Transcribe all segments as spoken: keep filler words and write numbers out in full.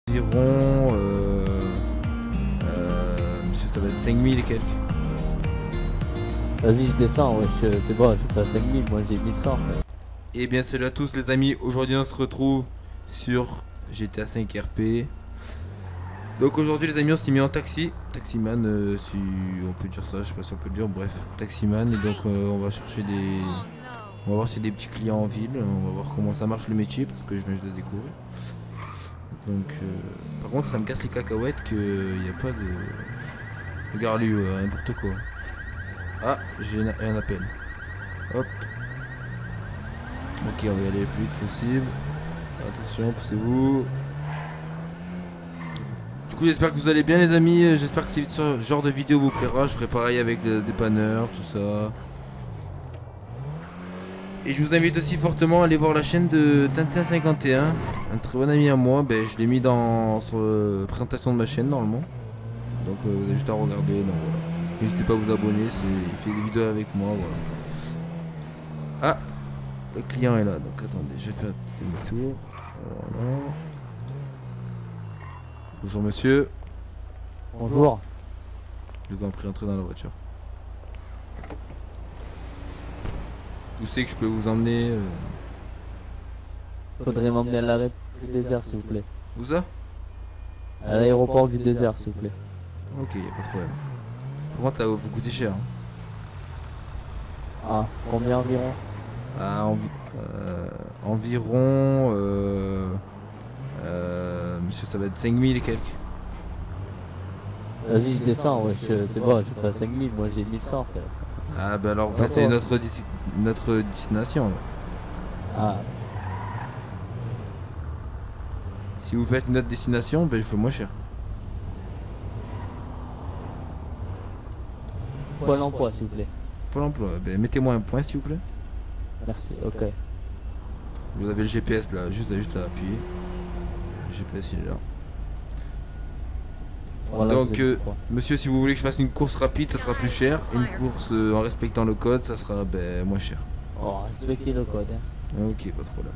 Environ, euh, euh, monsieur, ça va être cinq mille et quelques. Vas-y, je descends, ouais, c'est bon, j'ai pas cinq mille, moi j'ai mille cent. Et bien salut à tous les amis, aujourd'hui on se retrouve sur G T A cinq R P. Donc aujourd'hui les amis on s'est mis en taxi, taximan euh, si on peut dire ça, je sais pas si on peut le dire, bref, taximan. Et donc euh, on va chercher des... On va voir s'il y a des petits clients en ville, on va voir comment ça marche le métier parce que je viens juste de découvrir. Donc euh, par contre ça me casse les cacahuètes qu'il n'y a pas de... Regarde lui, euh, n'importe quoi. Ah, j'ai un appel. Hop. Ok, on va y aller le plus vite possible. Attention, poussez-vous. Du coup, j'espère que vous allez bien, les amis. J'espère que ce genre de vidéo vous plaira. Je ferai pareil avec le dépanneur, tout ça. Et je vous invite aussi fortement à aller voir la chaîne de Tintin cinquante et un. Un très bon ami à moi. Ben, je l'ai mis dans sur la présentation de ma chaîne normalement. Donc, euh, vous avez juste à regarder. Donc, voilà. N'hésitez pas à vous abonner. Il fait des vidéos avec moi. Voilà. Ah! Le client est là, donc attendez, je vais faire un petit demi-tour. Voilà. Bonjour monsieur. Bonjour. Je vous en prie, entrez dans la voiture. Où c'est que je peux vous emmener euh... Faudrait m'emmener à l'arrêt du désert, s'il vous plaît. Où ça? À l'aéroport du désert, s'il vous plaît. Ok, y a pas de problème. Par contre, ça va vous coûter cher. Hein. Ah, combien environ? Ah, envi euh, environ... Euh, euh, monsieur, ça va être cinq mille et quelques. Vas-y, je descends, ouais, c'est bon, j'ai pas cinq mille, moi j'ai mille cent, frère. Ah, bah alors, vous faites notre, notre destination. Là. Ah. Si vous faites notre destination, ben je fais moins cher. Pôle emploi, s'il vous plaît. Pôle emploi, ben mettez-moi un point, s'il vous plaît. Merci, ok. Vous avez le G P S là, juste, juste à appuyer. Le G P S il est là. Voilà, donc euh, monsieur, si vous voulez que je fasse une course rapide, ça sera plus cher. Une course euh, en respectant le code, ça sera ben, moins cher. Oh, respectez le code. Hein. Ok, pas de problème.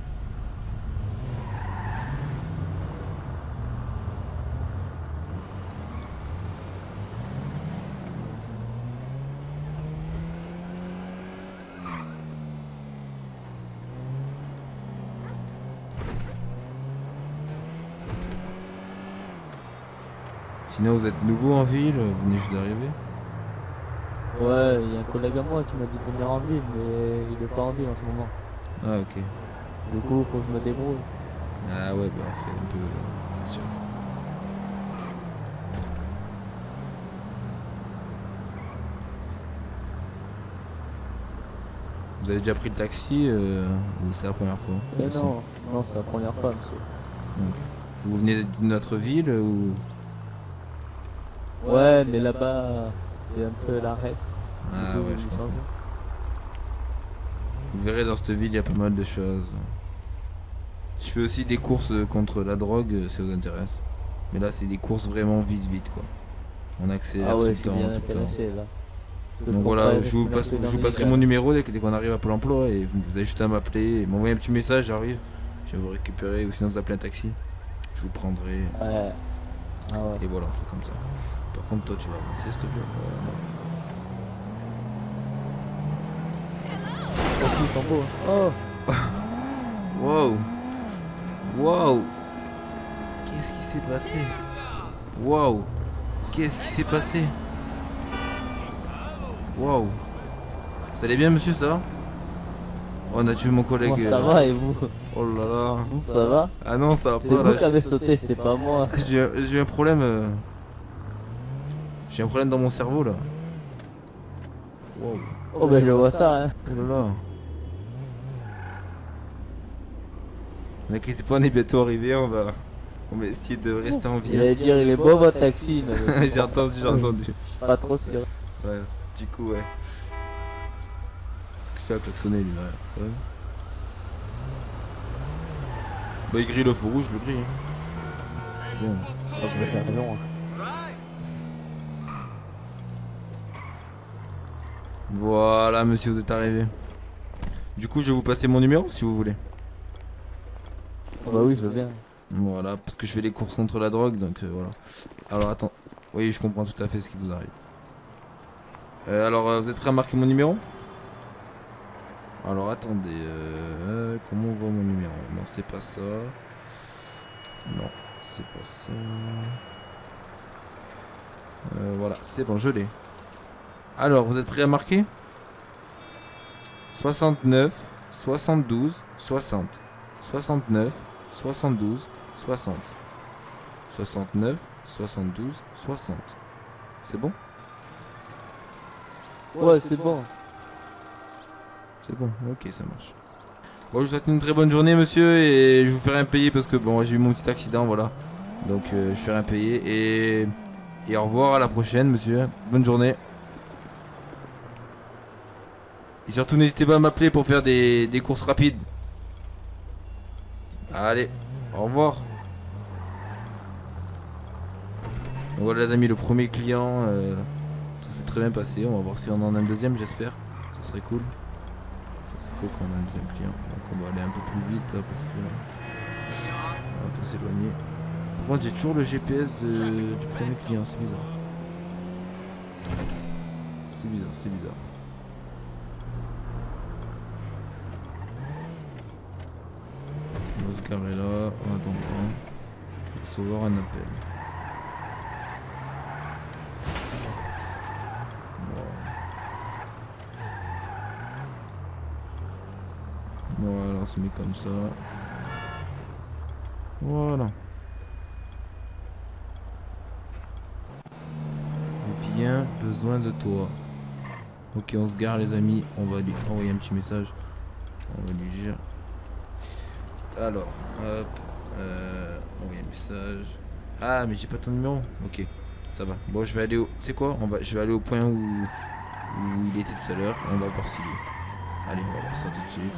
Sinon vous êtes nouveau en ville, vous venez juste d'arriver? Ouais, il y a un collègue à moi qui m'a dit de venir en ville, mais il est pas en ville en ce moment. Ah ok. Du coup, faut que je me débrouille. Ah ouais, bah on fait un peu, c'est sûr. Vous avez déjà pris le taxi euh, ou c'est la première fois? Mais non, non, c'est la première fois, monsieur. Okay. Vous venez de notre ville ou? Ouais, mais là-bas, c'était un peu la reste. Ah ouais, je comprends. Vous verrez, dans cette ville, il y a pas mal de choses. Je fais aussi des courses contre la drogue, si ça vous intéresse. Mais là, c'est des courses vraiment vite, vite, quoi. On accélère ah ouais, tout le temps, bien tout le temps. Là. Donc voilà, je vous, passe, je vous passerai mon numéro dès, dès qu'on arrive à Pôle emploi et vous avez juste à m'appeler et m'envoyer un petit message, j'arrive. Je vais vous récupérer ou sinon vous appelez un taxi. Je vous prendrai. Ouais. Ah ouais. Et voilà, on fait comme ça. Par contre, toi, tu vas avancer, s'il te plaît. Oh, ils sont beaux. Oh. Wow. Wow. Qu'est-ce qui s'est passé? Wow. Qu'est-ce qui s'est passé? Wow. Vous allez bien, monsieur, ça va? Oh, on a tué mon collègue. Moi, ça euh... va et vous? Oh là là. Vous, ça va? Ah non, ça va pas. C'est vous qui avez sauté, c'est pas moi. J'ai eu un problème. Euh... J'ai un problème dans mon cerveau là. Wow. Oh, ben je vois ça, hein. Oh là là. N'inquiétez pas, on est bientôt arrivé, on va... On va essayer de rester en vie. J'allais dire, il est beau votre taxi, mais... J'ai entendu, j'ai entendu. Pas trop sûr. Ouais, du coup, ouais. Ça a klaxonné, lui, ouais. Ouais. Bah, il grille le feu rouge, je le grille. Hein. C'est bien. Oh, vous avez raison. Hein. Voilà, monsieur, vous êtes arrivé. Du coup, je vais vous passer mon numéro si vous voulez. Oh bah oui, je veux bien. Voilà, parce que je fais les courses contre la drogue, donc euh, voilà. Alors attends, oui, je comprends tout à fait ce qui vous arrive. Euh, alors, euh, vous êtes prêt à marquer mon numéro? Alors attendez, euh, comment on voit mon numéro? Non, c'est pas ça. Non, c'est pas ça. Euh, voilà, c'est bon, je l'ai. Alors, vous êtes prêt à marquer? soixante-neuf, soixante-douze, soixante. soixante-neuf, soixante-douze, soixante. soixante-neuf, soixante-douze, soixante. C'est bon? Ouais, c'est bon. C'est bon, ok, ça marche. Bon, je vous souhaite une très bonne journée, monsieur, et je vous fais rien payer parce que bon, j'ai eu mon petit accident, voilà. Donc, euh, je fais rien payer et et au revoir, à la prochaine, monsieur. Bonne journée. Et surtout, n'hésitez pas à m'appeler pour faire des, des courses rapides. Allez, au revoir. Donc voilà, les amis, le premier client, euh, tout s'est très bien passé. On va voir si on en a un deuxième, j'espère. Ça serait cool. Ça serait cool qu'on ait un deuxième client. Donc on va aller un peu plus vite là parce que on va un peu s'éloigner. Par contre, j'ai toujours le G P S de, du premier client, c'est bizarre. C'est bizarre, c'est bizarre. On va se garer là, on attend pas. Recevoir un appel. Voilà, on se met comme ça. Voilà. Viens, besoin de toi. Ok, on se gare les amis, on va lui envoyer un petit message. On va lui dire. Alors, hop, euh, envoyer un message. Ah, mais j'ai pas ton numéro. Ok, ça va. Bon, je vais aller au. Tu sais quoi? On va, je vais aller au point où, où il était tout à l'heure. On va voir s'il est. Allez, on va voir ça tout de suite.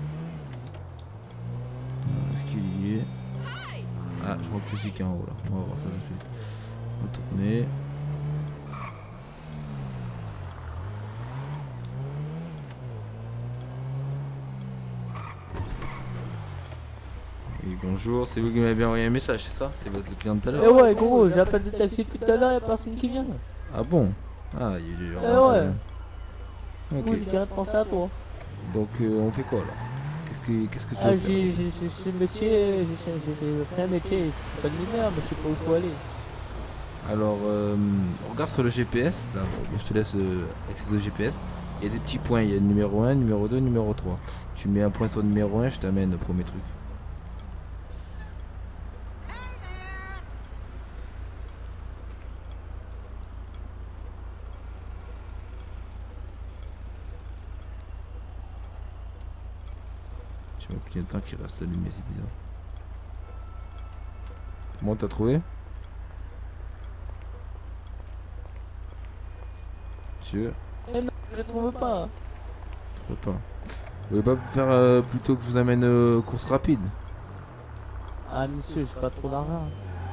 Est-ce qu'il y est? Ah, je crois que c'est qui est en haut là. On va voir ça tout de suite. On va tourner. Et bonjour, c'est vous qui m'avez bien envoyé un message, c'est ça? C'est votre client de tout à Eh l'heure? ouais, gros, j'appelle le taxi depuis tout à l'heure, y'a personne qui vient. Ah bon? Ah, il y a eu Eh un ouais. Ok. Moi, j'ai direct pensé à toi. Donc, euh, on fait quoi alors? Qu'est-ce que, qu'est-ce que tu Ah, veux faire? j'ai j'ai- j'ai ce métier, j'ai j'ai- j'ai pris un métier, c'est pas de mineur, mais je sais pas où faut aller. Alors, euh, regarde sur le G P S. Là, bon, je te laisse euh, accéder au G P S. Il y a des petits points. Il y a le numéro un, numéro deux, numéro trois. Tu mets un point sur le numéro un, je t'amène au premier truc. Je sais pas combien de temps qu'il reste allumé, c'est bizarre. Bon, t'as trouvé? Monsieur? Eh non, je trouve pas. Je peux pas. Vous voulez pas faire euh, plutôt que je vous amène euh, course rapide? Ah, monsieur, j'ai pas trop d'argent.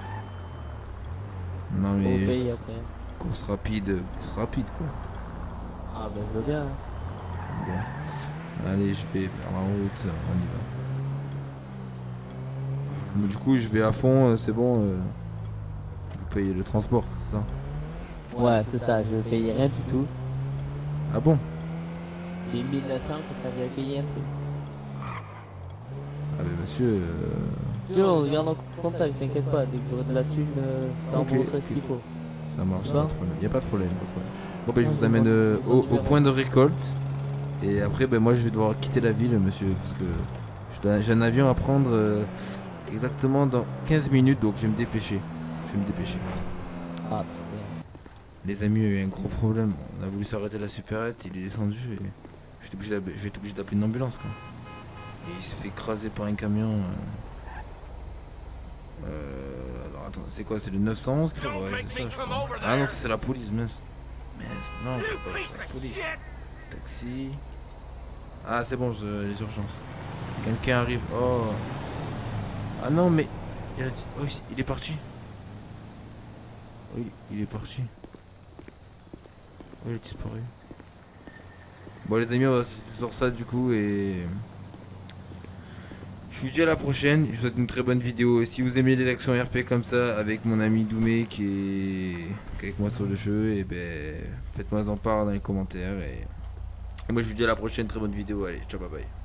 Non Faut mais payer après. course rapide, euh, course rapide quoi. Ah, ben je veux bien. Bon. Allez, je vais vers la route, on y va. Bon, du coup, je vais à fond, euh, c'est bon. euh, vous payez le transport, c'est ça? Ouais, c'est ça, je vais payer rien du tout. Ah bon? Les mille neuf cents, que ça va payer un truc. Ah mais monsieur... euh, Tiens, on regarde en contact, t'inquiète pas, dès que j'aurai de la thune, euh, je Ok, t'embourserai ok. ce qu'il faut. ça marche, C'est pas bon de problème. Y a pas de problème, pas de problème. Bon ben je Ah, vous c'est amène bon. euh, C'est ton au, au numéro. point de récolte. Et après, ben moi je vais devoir quitter la ville, monsieur, parce que je dois- j'ai un avion à prendre euh, exactement dans quinze minutes, donc je vais me dépêcher. Je vais me dépêcher. Ah, putain. Les amis, il y a eu un gros problème. On a voulu s'arrêter la supérette, il est descendu et j'étais obligé d'app- je vais être obligé d'appeler une ambulance quoi. Et il s'est fait écraser par un camion. euh. Euh, alors attends, c'est quoi? C'est le neuf cent onze qui ouais, c'est ça, je crois. Ah non, ça, c'est la police, mince. Mince, non, c'est pas la police. Taxi. Ah, c'est bon, je- les urgences. Quelqu'un arrive. Oh. Ah non, mais. Il, a dit- oh, il est parti. Oh, il, il est parti. Oh, il a disparu. Bon, les amis, on va se laisser sur ça du coup et. Je vous dis à la prochaine, je vous souhaite une très bonne vidéo. Si vous aimez les actions R P comme ça avec mon ami Doumé qui est, qui est avec moi sur le jeu, et ben faites-moi en part dans les commentaires. Et... et moi je vous dis à la prochaine, très bonne vidéo. Allez, ciao, bye bye.